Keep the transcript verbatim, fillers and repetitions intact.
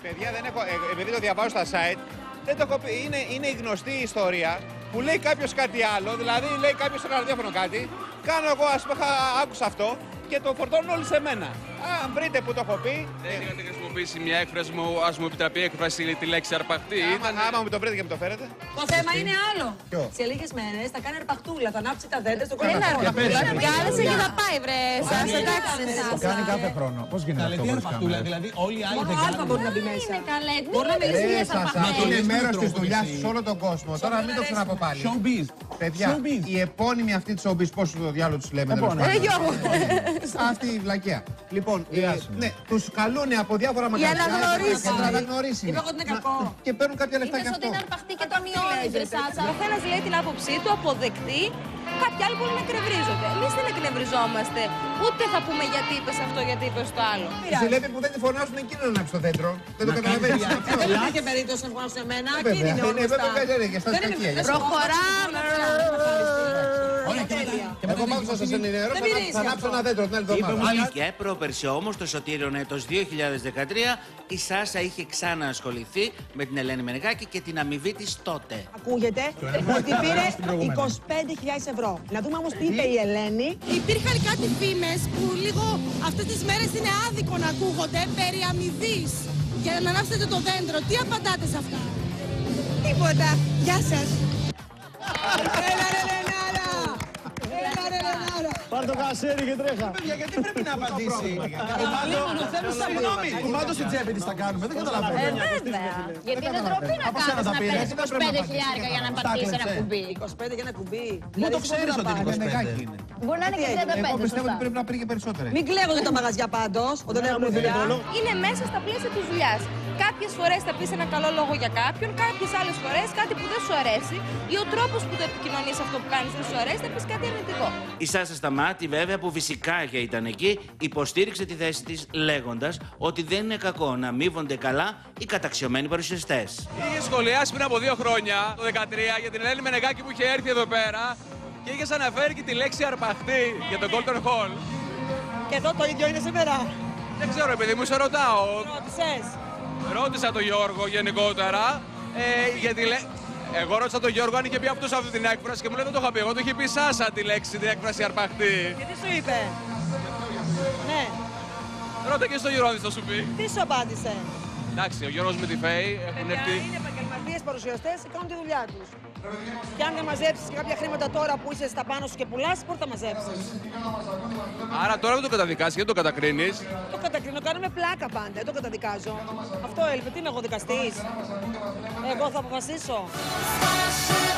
Παιδιά, δεν έχω, ε, επειδή το διαβάζω στα site, δεν το έχω πει. Είναι, είναι η γνωστή ιστορία που λέει κάποιος κάτι άλλο, δηλαδή λέει κάποιος στο ραδιόφωνο κάτι, κάνω εγώ, ας πούμε, άκουσα αυτό και το φορτώνουν όλοι σε μένα. Αν βρείτε που το έχω πει. Δεν είχατε χρησιμοποιήσει μια έκφραση μου, ας μου επιτραπεί έκφραση τη λέξη αρπαχτή. Άμα, Ήταν... άμα μου το βρείτε και μου το φέρετε. Το θέμα είναι άλλο. Ποιο? Σε λίγες μέρες θα κάνει αρπαχτούλα, θα ανάψει τα δέντρα στο κορμό. Είναι αρπαχτούλα, κάλεσε και θα πάει, βρε. Σας εντάξει. Το κάνει κάθε χρόνο. Πώς γίνεται αυτό χωρίς κάμερα? Δηλαδή όλοι οι άλλοι Μόνο δεν αλφα μπορεί να μπει Είναι μέσα. καλέ. Μπορεί να μιλήσει για Αυτό είναι μέρος της δουλειάς σε όλο τον κόσμο. Τώρα μην το ξαναπώ πάλι. Showbiz. Παιδιά, η επώνυμη αυτή της showbiz, πώς το διάλογο τους λέμε. Ρε Γιώργο. Αυτή η βλακεία. Λοιπόν, ναι, τους καλούν από διάφορα μαγαζιά Για να γνωρίσει. για να αναγνωρίσει. Είπα εγώ ότι είναι κακό. Και παίρνουν κάποια λεφτά Είπες γι' ότι αυτό. είναι αρπαχτή και το μειώνεις, ρε Σάτσα. Ο καθένας λέει την άποψή του, αποδεκτή. Κάποιοι άλλοι μπορεί να εκνευρίζονται. Εμείς δεν εκνευριζόμαστε. Ούτε θα πούμε γιατί είπες αυτό, γιατί είπες το άλλο. Ζηλεύει που δεν τη φωνάζουν εκείνο να ανάψει το δέντρο. Δεν το καταλαβαίνεις. Δεν υπήρχε περίπτωση να βγάλουν σε μένα. Βέβαια, Εκείνη είναι είναι, βέβαια, όρμοστα. βέβαια, για εσάς κακία, για εσάς. Προχωράμε. Εγώ μ' άκουσα σας ενημερώσω, θα ανάψω ένα δέντρο την άλλη εβδομάδα. Και πρόπερση όμως, το Σωτήριον έτος δύο χιλιάδες δεκατρία, η Σάσα είχε ξαναασχοληθεί με την Ελένη Μενεγάκη και την αμοιβή της τότε. Ακούγεται ότι πήρε είκοσι πέντε χιλιάδες ευρώ. Να δούμε όμως τι είπε η Ελένη. Υπήρχαν κάτι φήμες που λίγο αυτές τις μέρες είναι άδικο να ακούγονται περί αμοιβής για να ανάψετε το δέντρο. Τι απαντάτε σε αυτά? Τίποτα. Γεια σας. Έλα ρε Λενάρα. Έλα ρε Λενάρα. Πάρ' το κασέρι και τρέχα. Παιδιά, γιατί πρέπει να απαντήσει? Συγγνώμη, κουμάντο στην τσέπη της τα κάνουμε, δεν καταλαβαίνω. Ε, βέβαια. Γιατί είναι ντροπή να Από σένα κάνεις τα να πήρες. παίρνεις είκοσι πέντε χιλιάρικα για να πατήσεις ένα κλέψε. κουμπί. είκοσι πέντε για ένα κουμπί. Μου το ξέρεις ότι είναι είκοσι πέντε. Μπορεί να είναι και τριάντα Εγώ πέντε, πιστεύω ότι σωστά. πρέπει να πήρε και περισσότερα. Μην κλαίγονται τα μαγαζιά πάντως όταν έχουν δουλειά. Είναι μέσα στα πλαίσια της δουλειάς. Κάποιες φορές θα πεις ένα καλό λόγο για κάποιον, κάποιες άλλες φορές κάτι που δεν σου αρέσει ή ο τρόπος που το επικοινωνείς αυτό που κάνεις δεν σου αρέσει, θα πεις κάτι αρνητικό. Η Σάσα Σταμάτη, βέβαια, που φυσικά και ήταν εκεί, υποστήριξε τη θέση της λέγοντας ότι δεν είναι κακό να αμείβονται καλά οι καταξιωμένοι παρουσιαστές. Είχε σχολιάσει πριν από δύο χρόνια, το δεκατρία, για την Ελένη Μενεγάκη που είχε έρθει εδώ πέρα και είχε αναφέρει και τη λέξη αρπαχτή για τον Golden Hall. Και εδώ το ίδιο είναι σήμερα. Δεν ξέρω, επειδή μου σε ρωτάω. Ρώτησες. Ρώτησα τον Γιώργο γενικότερα. Ε, γιατί λέ... Εγώ ρώτησα τον Γιώργο αν είχε πει αυτός αυτή την έκφραση και μου λέει δεν το είχα πει. Εγώ το είχε πει Σάσα τη λέξη, την έκφραση αρπαχτή. Και τι σου είπε? Ναι. Ρώτα και στο Γιώργο θα σου πει. Τι σου απάντησε? Εντάξει, ο Γιώργος με τη Φέη έχουν Παιδιά, έρθει. είναι επαγγελματίες παρουσιαστές, κάνουν τη δουλειά τους. Και αν δεν μαζέψεις και κάποια χρήματα τώρα που είσαι στα πάνω σου και πουλάς, πού θα μαζέψεις? Άρα τώρα δεν το καταδικάσεις, γιατί το κατακρίνεις. Το κατακρίνω, κάνουμε πλάκα πάντα, δεν το καταδικάζω. Αυτό έλειπε, τι είμαι εγώ δικαστής? Εγώ θα αποφασίσω.